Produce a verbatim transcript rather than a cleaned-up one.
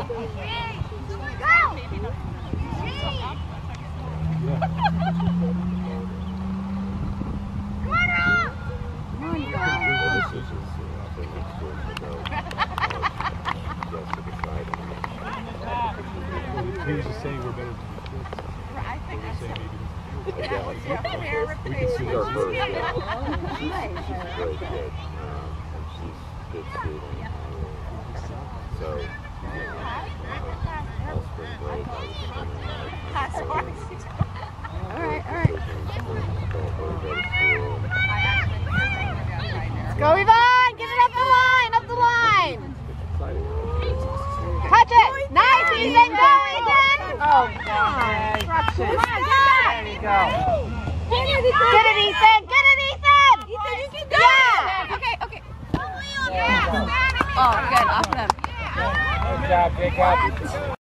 He was just saying we're better than the kids. I think We're saying maybe that was we can see Our our first, yeah. She's She's very good. Um, and she's good student. So, you know, all spring break, I was spending a lot of time with her. all right, all right. Let's go, Yvonne! Get it up the line, up the line! Touch it! Nice, Ethan! Go, Ethan! Oh, God. There you go. Get it, Ethan! Get it, Ethan! Get it, Ethan! Ethan, you can do it! Okay, okay. Yeah. Oh, good. Awesome. Good job, Jacob.